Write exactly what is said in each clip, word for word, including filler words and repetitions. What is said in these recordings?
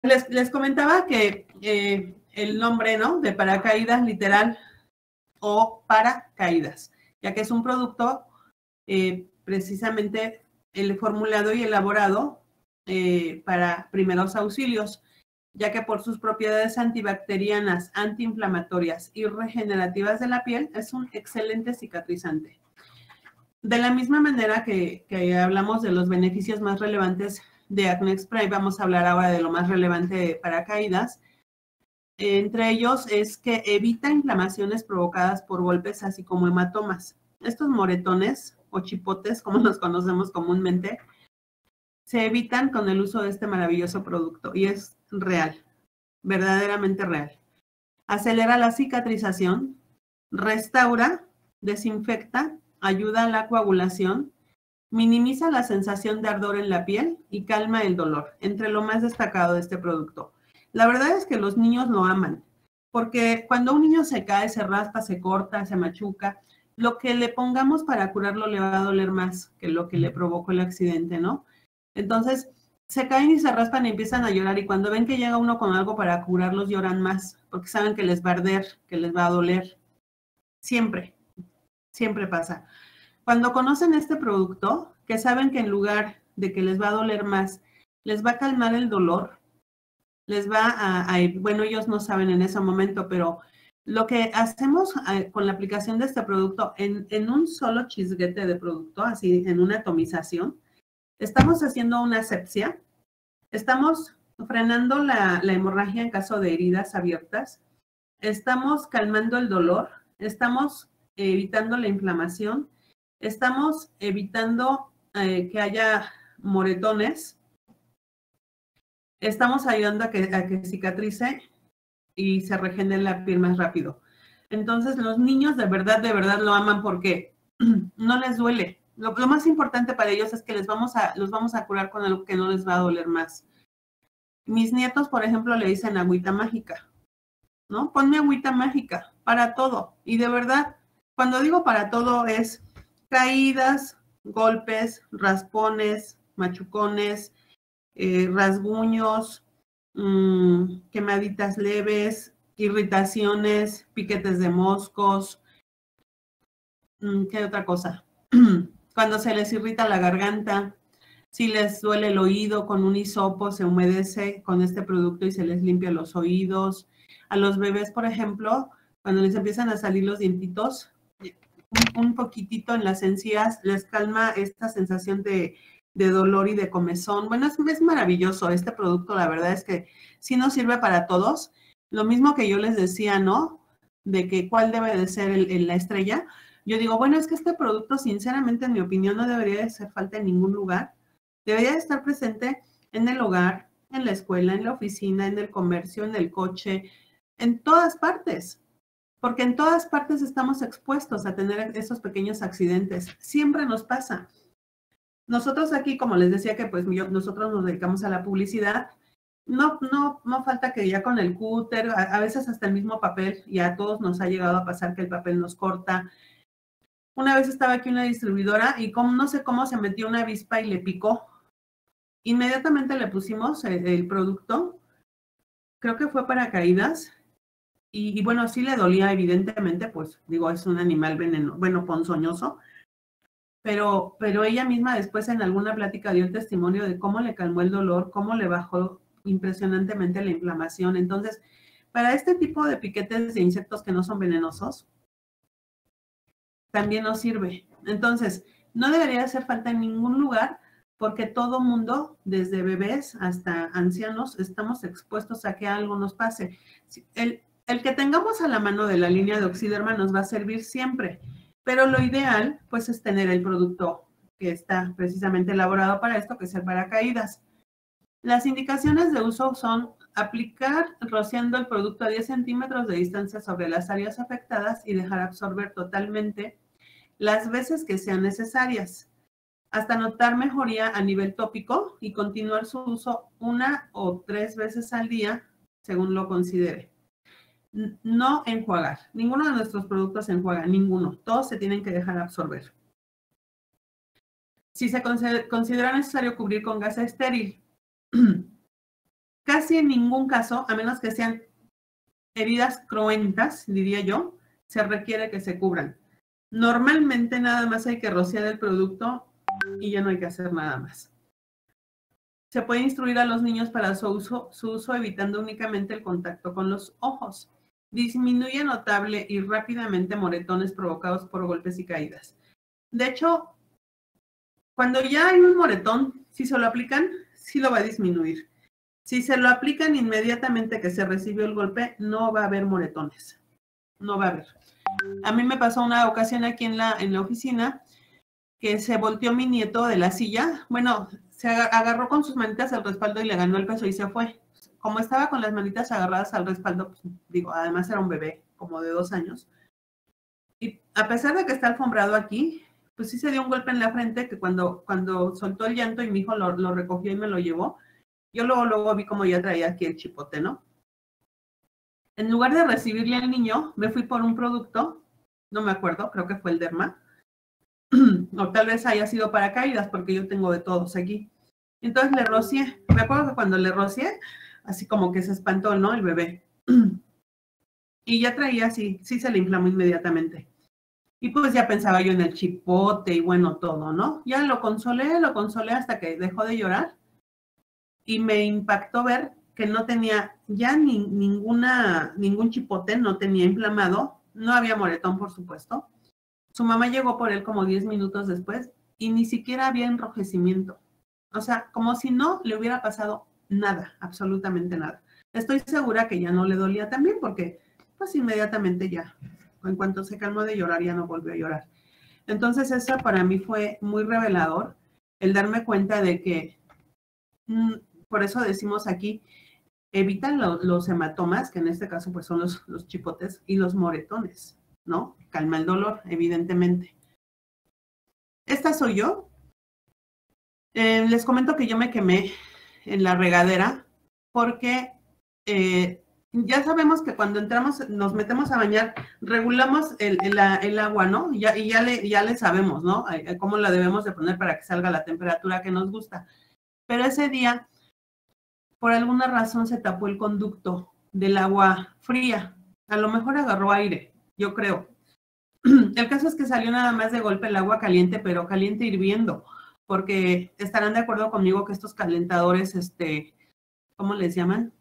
les, les comentaba que eh, el nombre, ¿no?, de paracaídas literal o paracaídas, ya que es un producto eh, precisamente el formulado y elaborado eh, para primeros auxilios, ya que por sus propiedades antibacterianas, antiinflamatorias y regenerativas de la piel, es un excelente cicatrizante. De la misma manera que, que hablamos de los beneficios más relevantes de Acne Spray, vamos a hablar ahora de lo más relevante de paracaídas. Entre ellos es que evita inflamaciones provocadas por golpes, así como hematomas. Estos moretones o chipotes, como los conocemos comúnmente, se evitan con el uso de este maravilloso producto y es real, verdaderamente real. Acelera la cicatrización, restaura, desinfecta, ayuda a la coagulación, minimiza la sensación de ardor en la piel y calma el dolor, entre lo más destacado de este producto. La verdad es que los niños lo aman, porque cuando un niño se cae, se raspa, se corta, se machuca, lo que le pongamos para curarlo le va a doler más que lo que le provocó el accidente, ¿no? Entonces, se caen y se raspan y empiezan a llorar, y cuando ven que llega uno con algo para curarlos, lloran más, porque saben que les va a arder, que les va a doler. Siempre, siempre pasa. Cuando conocen este producto, que saben que en lugar de que les va a doler más, les va a calmar el dolor, les va a, a bueno, ellos no saben en ese momento, pero lo que hacemos con la aplicación de este producto en, en un solo chisguete de producto, así en una atomización, estamos haciendo una asepsia, estamos frenando la, la hemorragia en caso de heridas abiertas, estamos calmando el dolor, estamos evitando la inflamación, estamos evitando eh, que haya moretones, estamos ayudando a que, a que cicatrice y se regenere la piel más rápido. Entonces, los niños de verdad, de verdad lo aman porque no les duele. Lo, lo más importante para ellos es que les vamos a, los vamos a curar con algo que no les va a doler más. Mis nietos, por ejemplo, le dicen agüita mágica, ¿no? Ponme agüita mágica para todo. Y de verdad, cuando digo para todo es caídas, golpes, raspones, machucones, eh, rasguños, mmm, quemaditas leves, irritaciones, piquetes de moscos. mmm, ¿Qué otra cosa? Cuando se les irrita la garganta, si les duele el oído, con un hisopo se humedece con este producto y se les limpia los oídos. A los bebés, por ejemplo, cuando les empiezan a salir los dientitos, un, un poquitito en las encías les calma esta sensación de, de dolor y de comezón. Bueno, es, es maravilloso este producto, la verdad es que sí nos sirve para todos. Lo mismo que yo les decía, ¿no? De que cuál debe de ser el, el, la estrella. Yo digo, bueno, es que este producto, sinceramente, en mi opinión, no debería de hacer falta en ningún lugar. Debería de estar presente en el hogar, en la escuela, en la oficina, en el comercio, en el coche, en todas partes. Porque en todas partes estamos expuestos a tener esos pequeños accidentes. Siempre nos pasa. Nosotros aquí, como les decía que pues yo, nosotros nos dedicamos a la publicidad, no, no, no falta que ya con el cúter, a, a veces hasta el mismo papel, y a todos nos ha llegado a pasar que el papel nos corta. Una vez estaba aquí una distribuidora y como, no sé cómo se metió una avispa y le picó. Inmediatamente le pusimos el, el producto, creo que fue para caídas, y, y bueno, sí le dolía evidentemente, pues digo, es un animal veneno, bueno, ponzoñoso, pero, pero ella misma después en alguna plática dio el testimonio de cómo le calmó el dolor, cómo le bajó impresionantemente la inflamación. Entonces, para este tipo de piquetes de insectos que no son venenosos, también nos sirve. Entonces, no debería hacer falta en ningún lugar, porque todo mundo, desde bebés hasta ancianos, estamos expuestos a que algo nos pase. El, el que tengamos a la mano de la línea de Oxiderma nos va a servir siempre, pero lo ideal, pues, es tener el producto que está precisamente elaborado para esto, que es el paracaídas. Las indicaciones de uso son aplicar rociando el producto a diez centímetros de distancia sobre las áreas afectadas y dejar absorber totalmente las veces que sean necesarias, hasta notar mejoría a nivel tópico, y continuar su uso una o tres veces al día, según lo considere. No enjuagar. Ninguno de nuestros productos se enjuaga, ninguno. Todos se tienen que dejar absorber. Si se considera necesario cubrir con gasa estéril, casi en ningún caso, a menos que sean heridas cruentas, diría yo, se requiere que se cubran. Normalmente nada más hay que rociar el producto y ya no hay que hacer nada más. Se puede instruir a los niños para su uso, su uso evitando únicamente el contacto con los ojos. Disminuye notable y rápidamente moretones provocados por golpes y caídas. De hecho, cuando ya hay un moretón, si se lo aplican, sí lo va a disminuir. Si se lo aplican inmediatamente que se recibió el golpe, no va a haber moretones. No va a haber. A mí me pasó una ocasión aquí en la, en la oficina que se volteó mi nieto de la silla. Bueno, se agarró con sus manitas al respaldo y le ganó el peso y se fue. Como estaba con las manitas agarradas al respaldo, pues, digo, además era un bebé como de dos años. Y a pesar de que está alfombrado aquí, pues sí se dio un golpe en la frente que cuando, cuando soltó el llanto y mi hijo lo, lo recogió y me lo llevó, yo luego, luego vi como ya traía aquí el chipote, ¿no? En lugar de recibirle al niño, me fui por un producto, no me acuerdo, creo que fue el Derma, o tal vez haya sido para caídas, porque yo tengo de todos aquí. Entonces le rocié. Me acuerdo que cuando le rocié, así como que se espantó, ¿no? El bebé. Y ya traía así, sí se le inflamó inmediatamente. Y pues ya pensaba yo en el chipote y bueno, todo, ¿no? Ya lo consolé, lo consolé hasta que dejó de llorar. Y me impactó ver que no tenía ya ni, ninguna, ningún chipote, no tenía inflamado, no había moretón, por supuesto. Su mamá llegó por él como diez minutos después y ni siquiera había enrojecimiento. O sea, como si no le hubiera pasado nada, absolutamente nada. Estoy segura que ya no le dolía también porque pues inmediatamente ya, en cuanto se calmó de llorar, ya no volvió a llorar. Entonces eso para mí fue muy revelador, el darme cuenta de que, mmm, por eso decimos aquí, evitan lo, los hematomas, que en este caso pues son los, los chipotes y los moretones, ¿no? Calma el dolor, evidentemente. Esta soy yo. Eh, les comento que yo me quemé en la regadera porque eh, ya sabemos que cuando entramos, nos metemos a bañar, regulamos el, el, el agua, ¿no? Ya, y ya le, ya le sabemos, ¿no? Cómo la debemos de poner para que salga la temperatura que nos gusta. Pero ese día, por alguna razón, se tapó el conducto del agua fría. A lo mejor agarró aire, yo creo. El caso es que salió nada más de golpe el agua caliente, pero caliente hirviendo, porque estarán de acuerdo conmigo que estos calentadores, este, ¿cómo les llaman?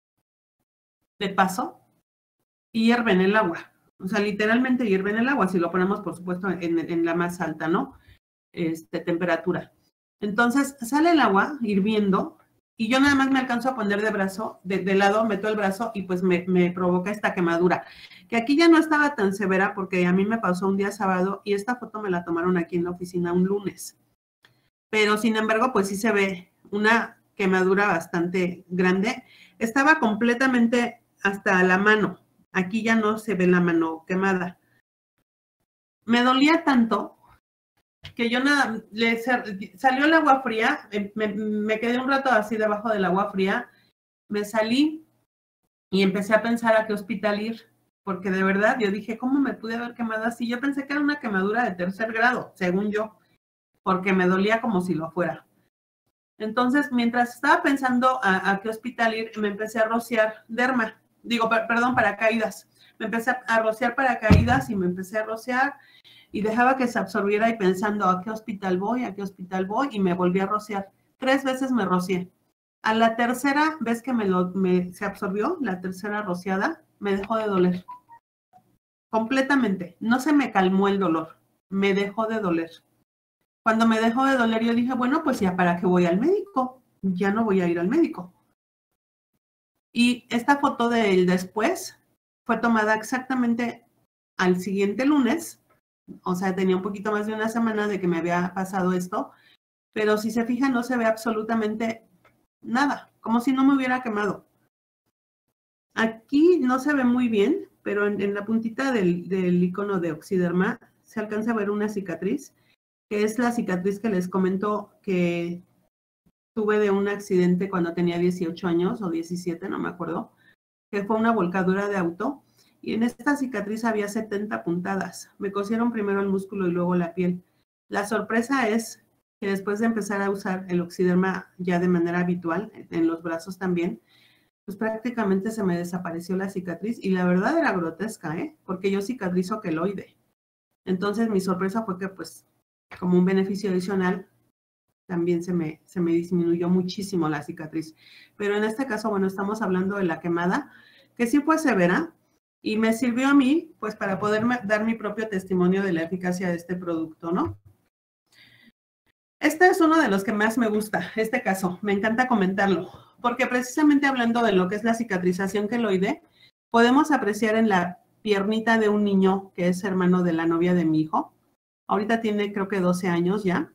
De paso, hierven el agua. O sea, literalmente hierven el agua, si lo ponemos, por supuesto, en, en la más alta, ¿no? Este, temperatura. Entonces, sale el agua hirviendo y yo nada más me alcanzo a poner de brazo, de, de lado, meto el brazo y pues me, me provoca esta quemadura. Que aquí ya no estaba tan severa porque a mí me pasó un día sábado y esta foto me la tomaron aquí en la oficina un lunes. Pero sin embargo, pues sí se ve una quemadura bastante grande. Estaba completamente hasta la mano. Aquí ya no se ve la mano quemada. Me dolía tanto que yo nada, le salió el agua fría, me, me quedé un rato así debajo del agua fría, me salí y empecé a pensar a qué hospital ir, porque de verdad yo dije, ¿cómo me pude haber quemado así? Yo pensé que era una quemadura de tercer grado, según yo, porque me dolía como si lo fuera. Entonces, mientras estaba pensando a, a qué hospital ir, me empecé a rociar derma, digo, per, perdón, paracaídas. Me empecé a rociar paracaídas y me empecé a rociar y dejaba que se absorbiera y pensando a qué hospital voy, a qué hospital voy y me volví a rociar. Tres veces me rocié. A la tercera vez que me, lo, me se absorbió, la tercera rociada, me dejó de doler. Completamente. No se me calmó el dolor, me dejó de doler. Cuando me dejó de doler, yo dije, bueno, pues ya para qué voy al médico, ya no voy a ir al médico. Y esta foto del después fue tomada exactamente al siguiente lunes, o sea, tenía un poquito más de una semana de que me había pasado esto, pero si se fijan no se ve absolutamente nada, como si no me hubiera quemado. Aquí no se ve muy bien, pero en, en la puntita del, del icono de Oxiderma se alcanza a ver una cicatriz, que es la cicatriz que les comento que tuve de un accidente cuando tenía dieciocho años o diecisiete, no me acuerdo, que fue una volcadura de auto. Y en esta cicatriz había setenta puntadas. Me cosieron primero el músculo y luego la piel. La sorpresa es que después de empezar a usar el Oxiderma ya de manera habitual, en los brazos también, pues prácticamente se me desapareció la cicatriz y la verdad era grotesca, ¿eh? Porque yo cicatrizo queloide. Entonces mi sorpresa fue que pues como un beneficio adicional también se me, se me disminuyó muchísimo la cicatriz. Pero en este caso, bueno, estamos hablando de la quemada, que sí fue severa y me sirvió a mí pues para poder dar mi propio testimonio de la eficacia de este producto, ¿no? Este es uno de los que más me gusta, este caso, me encanta comentarlo, porque precisamente hablando de lo que es la cicatrización queloide, podemos apreciar en la piernita de un niño que es hermano de la novia de mi hijo. Ahorita tiene creo que doce años ya,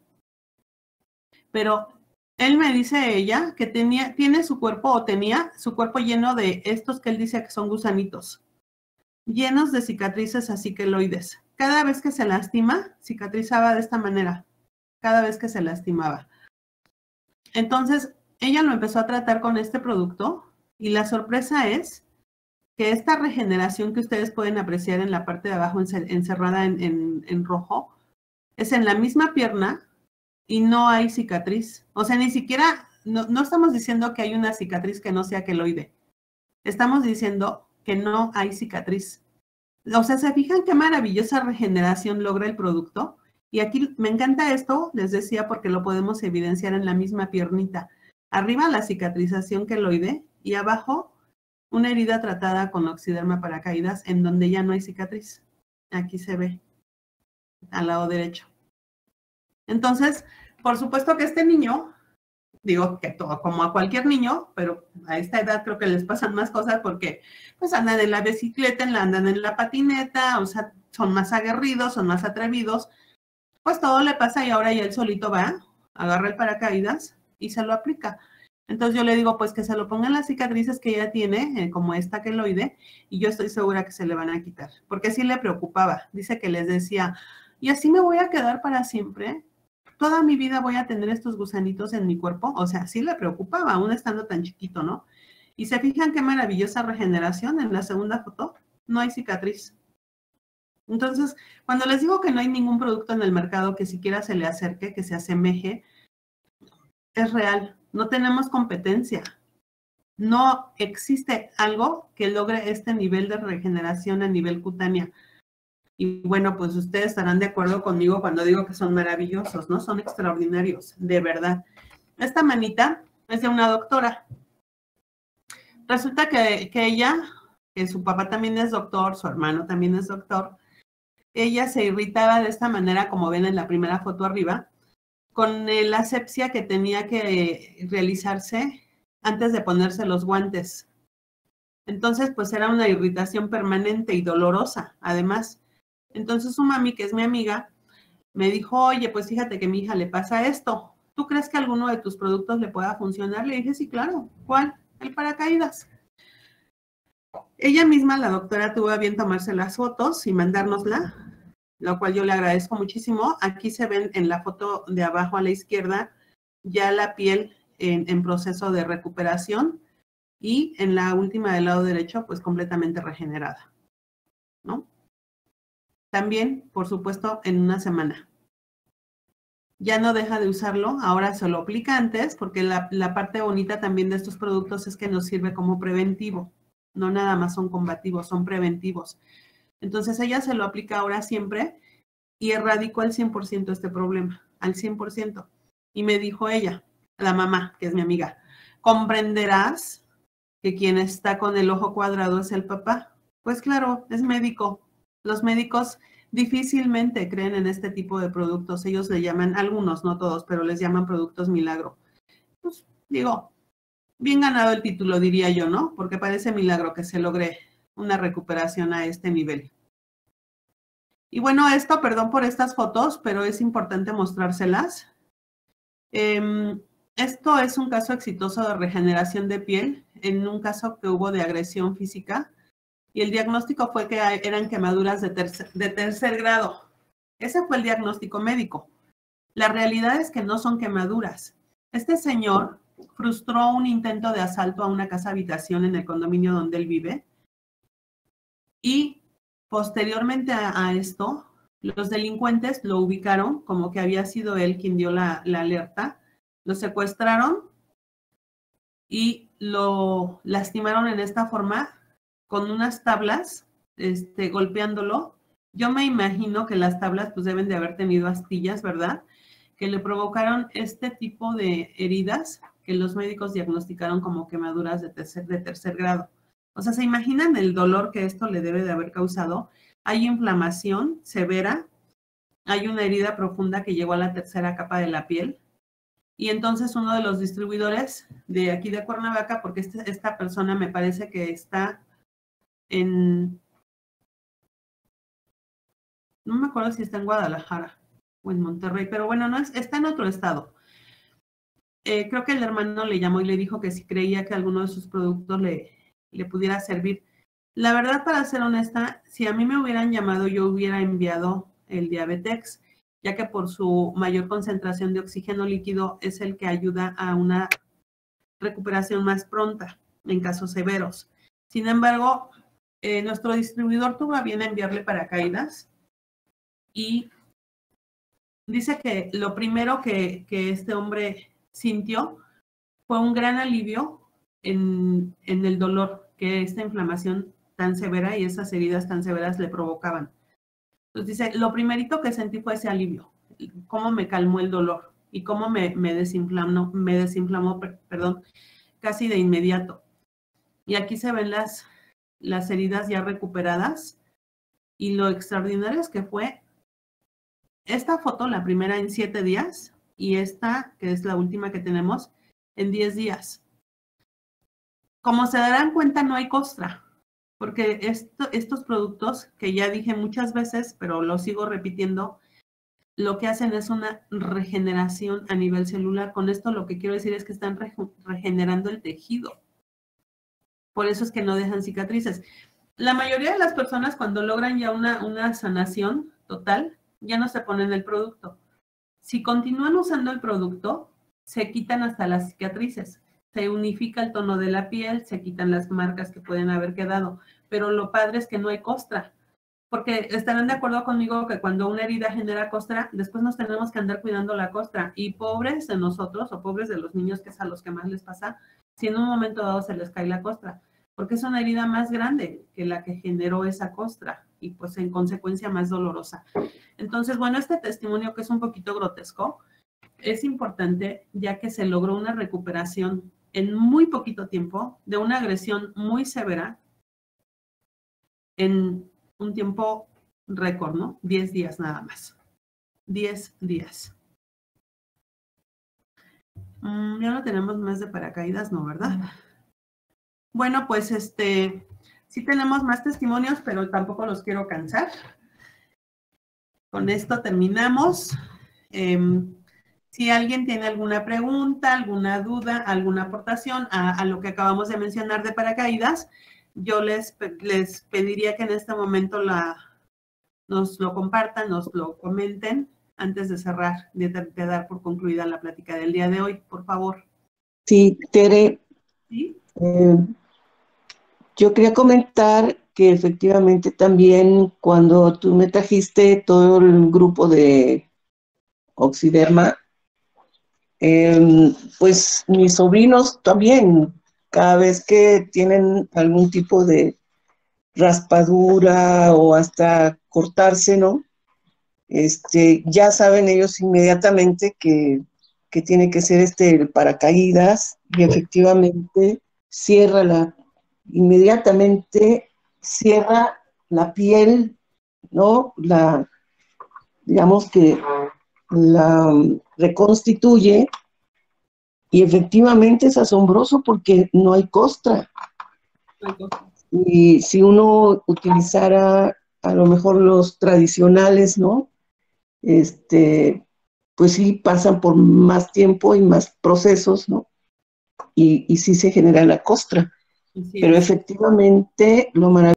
pero él me dice ella que tenía, tiene su cuerpo o tenía su cuerpo lleno de estos que él dice que son gusanitos, llenos de cicatrices así queloides. Cada vez que se lastima, cicatrizaba de esta manera. Cada vez que se lastimaba. Entonces, ella lo empezó a tratar con este producto y la sorpresa es que esta regeneración que ustedes pueden apreciar en la parte de abajo encerrada en, en, en rojo, es en la misma pierna y no hay cicatriz. O sea, ni siquiera, no, no estamos diciendo que hay una cicatriz que no sea queloide. Estamos diciendo que no hay cicatriz. O sea, ¿se fijan qué maravillosa regeneración logra el producto? Y aquí me encanta esto, les decía, porque lo podemos evidenciar en la misma piernita. Arriba la cicatrización queloide y abajo una herida tratada con Oxiderma paracaídas en donde ya no hay cicatriz. Aquí se ve, al lado derecho. Entonces, por supuesto que este niño, digo que todo, como a cualquier niño, pero a esta edad creo que les pasan más cosas porque pues andan en la bicicleta, andan en la patineta, o sea, son más aguerridos, son más atrevidos. Pues todo le pasa y ahora ya él solito va, agarra el paracaídas y se lo aplica. Entonces yo le digo, pues que se lo pongan las cicatrices que ella tiene, eh, como esta queloide, y yo estoy segura que se le van a quitar. Porque sí le preocupaba. Dice que les decía, ¿y así me voy a quedar para siempre? ¿Toda mi vida voy a tener estos gusanitos en mi cuerpo? O sea, sí le preocupaba, aún estando tan chiquito, ¿no? Y se fijan qué maravillosa regeneración en la segunda foto. No hay cicatriz. Entonces, cuando les digo que no hay ningún producto en el mercado que siquiera se le acerque, que se asemeje, es real. No tenemos competencia. No existe algo que logre este nivel de regeneración a nivel cutánea. Y bueno, pues ustedes estarán de acuerdo conmigo cuando digo que son maravillosos, ¿no? Son extraordinarios, de verdad. Esta manita es de una doctora. Resulta que, que ella, que su papá también es doctor, su hermano también es doctor, ella se irritaba de esta manera, como ven en la primera foto arriba, con la asepsia que tenía que realizarse antes de ponerse los guantes. Entonces, pues era una irritación permanente y dolorosa, además. Entonces, su mami, que es mi amiga, me dijo, oye, pues fíjate que a mi hija le pasa esto. ¿Tú crees que alguno de tus productos le pueda funcionar? Le dije, sí, claro. ¿Cuál? El paracaídas. Ella misma, la doctora, tuvo a bien tomarse las fotos y mandárnosla, lo cual yo le agradezco muchísimo. Aquí se ven en la foto de abajo a la izquierda ya la piel en, en proceso de recuperación y en la última del lado derecho pues completamente regenerada, ¿no? También, por supuesto, en una semana. Ya no deja de usarlo, ahora se lo aplica antes porque la, la parte bonita también de estos productos es que nos sirve como preventivo. No nada más son combativos, son preventivos. Entonces ella se lo aplica ahora siempre y erradicó al cien por ciento este problema, al cien por ciento. Y me dijo ella, la mamá, que es mi amiga, comprenderás que quien está con el ojo cuadrado es el papá. Pues claro, es médico. Los médicos difícilmente creen en este tipo de productos. Ellos le llaman, algunos, no todos, pero les llaman productos milagro. Pues digo, bien ganado el título, diría yo, ¿no? Porque parece milagro que se logre una recuperación a este nivel. Y bueno, esto, perdón por estas fotos, pero es importante mostrárselas. Eh, esto es un caso exitoso de regeneración de piel, en un caso que hubo de agresión física, y el diagnóstico fue que eran quemaduras de tercer, de tercer grado. Ese fue el diagnóstico médico. La realidad es que no son quemaduras. Este señor frustró un intento de asalto a una casa habitación en el condominio donde él vive y posteriormente a, a esto Los delincuentes lo ubicaron como que había sido él quien dio la, la alerta, lo secuestraron y lo lastimaron en esta forma con unas tablas, este, golpeándolo. Yo me imagino que las tablas pues deben de haber tenido astillas, ¿verdad? Que le provocaron este tipo de heridas que los médicos diagnosticaron como quemaduras de tercer, de tercer grado. O sea, ¿se imaginan el dolor que esto le debe de haber causado? Hay inflamación severa, hay una herida profunda que llegó a la tercera capa de la piel. Y entonces uno de los distribuidores de aquí de Cuernavaca, porque este, esta persona me parece que está en, no me acuerdo si está en Guadalajara o en Monterrey, pero bueno, no es, está en otro estado. Eh, creo que el hermano le llamó y le dijo que si creía que alguno de sus productos le, le pudiera servir. La verdad, para ser honesta, si a mí me hubieran llamado, yo hubiera enviado el Diabetex, ya que por su mayor concentración de oxígeno líquido es el que ayuda a una recuperación más pronta en casos severos. Sin embargo, eh, nuestro distribuidor tuvo a bien enviarle paracaídas y dice que lo primero que, que este hombre sintió fue un gran alivio en, en el dolor que esta inflamación tan severa y esas heridas tan severas le provocaban. Entonces dice, lo primerito que sentí fue ese alivio, cómo me calmó el dolor y cómo me, me desinflamó, me desinflamó, perdón, casi de inmediato. Y aquí se ven las, las heridas ya recuperadas y lo extraordinario es que fue esta foto, la primera en siete días y esta, que es la última que tenemos, en diez días. Como se darán cuenta, no hay costra. Porque esto, estos productos, que ya dije muchas veces, pero lo sigo repitiendo, lo que hacen es una regeneración a nivel celular. Con esto lo que quiero decir es que están re, regenerando el tejido. Por eso es que no dejan cicatrices. La mayoría de las personas cuando logran ya una, una sanación total, ya no se ponen el producto. Si continúan usando el producto, se quitan hasta las cicatrices. Se unifica el tono de la piel, se quitan las marcas que pueden haber quedado, pero lo padre es que no hay costra, porque estarán de acuerdo conmigo que cuando una herida genera costra, después nos tenemos que andar cuidando la costra, y pobres de nosotros, o pobres de los niños, que es a los que más les pasa, si en un momento dado se les cae la costra, porque es una herida más grande que la que generó esa costra, y pues en consecuencia más dolorosa. Entonces, bueno, este testimonio, que es un poquito grotesco, es importante ya que se logró una recuperación en muy poquito tiempo de una agresión muy severa en un tiempo récord, ¿no? diez días nada más. diez días. Mm, ya no tenemos más de paracaídas, ¿no? ¿Verdad? Bueno, pues este, sí tenemos más testimonios, pero tampoco los quiero cansar. Con esto terminamos. Eh, Si alguien tiene alguna pregunta, alguna duda, alguna aportación a, a lo que acabamos de mencionar de paracaídas, yo les, les pediría que en este momento la, nos lo compartan, nos lo comenten antes de cerrar, de, de dar por concluida la plática del día de hoy, por favor. Sí, Tere, ¿Sí? eh, yo quería comentar que efectivamente también cuando tú me trajiste todo el grupo de Oxiderma, Eh, pues mis sobrinos también, cada vez que tienen algún tipo de raspadura o hasta cortarse, ¿no? Este, ya saben ellos inmediatamente que, que tiene que ser este el paracaídas y efectivamente cierra la, inmediatamente cierra la piel, ¿no? La, digamos que la um, reconstituye. Y efectivamente es asombroso porque no hay costra. Y si uno utilizara a lo mejor los tradicionales, ¿no? Este, pues sí pasan por más tiempo y más procesos, ¿no? Y, y sí se genera la costra. Sí, Pero efectivamente lo maravilloso